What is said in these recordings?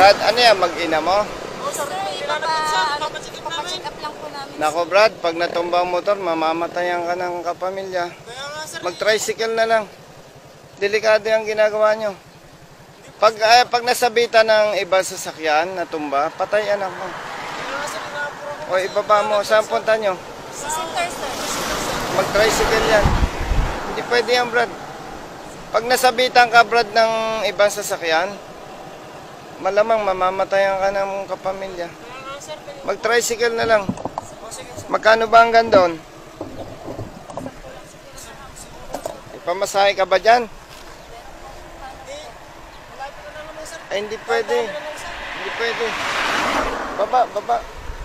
Brad, ano yan? Mag-ina mo? Oo, sir. Ipapacheck up lang po namin. Nako, Brad, pag natumba ang motor, mamamatayan ka ng kapamilya. Kaya nga, sir. Mag-tricycle na lang. Delikado yung ginagawa nyo. Pag nasabitan ng ibang sasakyan, natumba, patay anak mo. Kaya nga, sir. Inaapuro ko. O ibaba mo, saan punta nyo? Sa center, sir. Mag-tricycle yan. Hindi pwede yan, Brad. Pag nasabitan ka, Brad, ng ibang sasakyan, malamang mamamatayan ka ng kapamilya. Kaya nga, sir. Mag-tricycle na lang. O, sige, sir. Magkano ba hanggang doon? Ipamasahe ka ba dyan? Malapit na naman, sir. Ay, hindi pwede. Hindi pwede. Baba, baba.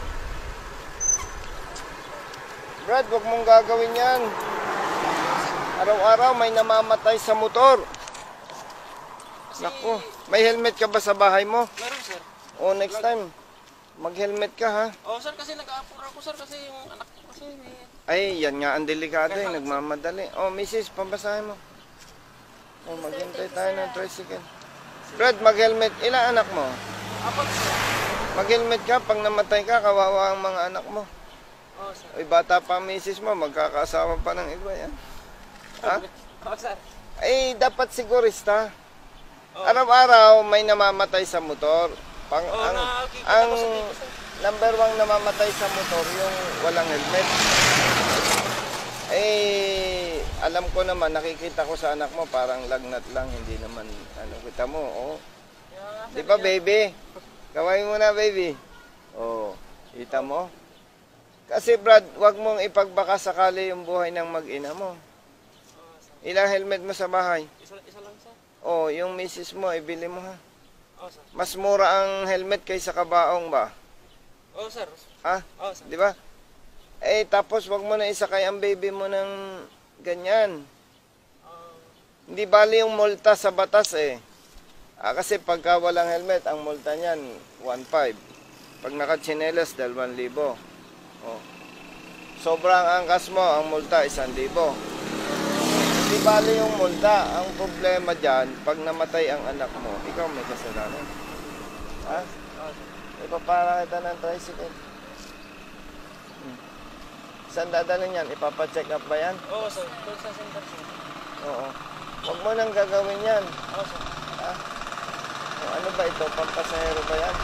Brad, wag mong gagawin yan. Araw-araw may namamatay sa motor. Naku, may helmet ka ba sa bahay mo? Meron, sir. O next time, mag-helmet ka ha. O, sir, kasi nag-aapuro ako, sir, kasi yung anak ko kasi Ay, yan nga ang delikado eh, nagmamadali. O, misis, pambasahin mo. O, maghintay tayo ng tricycle. Brad, mag-helmet. Ilang anak mo? apat, sir. Mag-helmet ka, pag namatay ka, kawawa ang mga anak mo. O, sir. Oy, bata pa ang misis mo, magkakasawa pa ng iba yan. Ha? O, sir. Ay, dapat sigurista. Oh. Araw-araw may namamatay sa motor. Oh, nakikita Ang ko sa dito, sir. number 1 namamatay sa motor, yung walang helmet. Eh, alam ko naman, nakikita ko sa anak mo, parang lagnat lang, hindi naman, ano, kita mo, oh. Kaya nga, sir. Di ba, baby? Kaway mo na, baby. Oh, kita mo? Kasi, Brad, wag mong ipagbaka sakali yung buhay ng mag-ina mo. O, sir. Ilang helmet mo sa bahay? Isa lang, sir. Oh, yung misis mo, ibili mo ha. O, sir. Mas mura ang helmet kaysa kabaong ba? O, sir. Ha? O, sir. Di ba? Eh, tapos wag mo na isakay ang baby mo ng ganyan. Hindi bali yung multa sa batas eh. Kasi pagka walang helmet, ang multa niyan, 1.5. Pag nakatsinelas, 2,000. Oh. Sobrang angkas mo, ang multa, 1,000. Hindi bali yung multa. Ang problema dyan, pag namatay ang anak mo, ikaw may kasalanan. Ha? Ipapara kita ng tricycle. Saan dadalhin yan? Ipapacheck up ba yan? O, sir. Doon sa center, sir. Oo. Huwag mo nang gagawin yan. O, sir. Ha? O, ano ba ito? Pampasahero ba yan?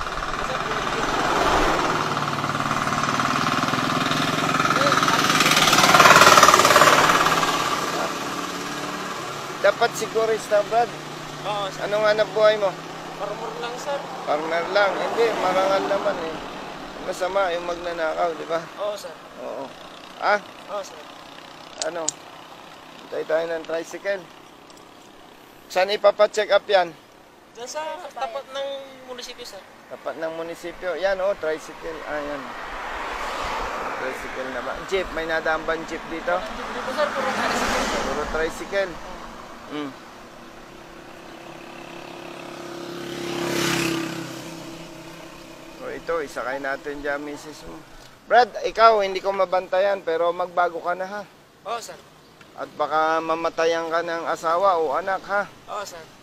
Dapat sigurista, Brad. O, sir. Anong hanap buhay mo? Marmor lang, sir. Partner lang. Hindi, marangal naman eh. Masama yung magnanakaw, di ba? O, sir. Oo. Ah, O, sir. ano? Hintay tayo ng tricycle. Saan ipapacheck up yan? Diyan sa tapat ng munisipyo, sir. Tapat ng munisipyo. Yan, oh, tricycle. Ah, yan. Tricycle na ba? Jeep, may nadaan bang jeep dito? Dito, sir, puro tricycle, sir. Puro tricycle. Mm. O ito, isakay natin dyan, misis mo. Brad, ikaw, hindi ko mabantayan, pero magbago ka na ha. O, sir. At baka mamatayan ka ng asawa o anak ha. O, sir.